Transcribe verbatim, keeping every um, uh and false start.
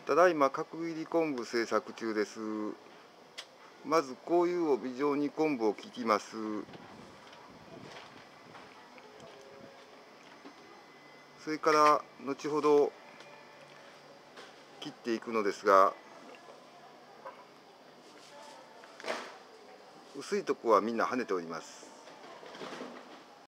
ただいま角切り昆布製作中です。まずこういう帯状に昆布を切ります。それから後ほど切っていくのですが、薄いとこはみんな跳ねております。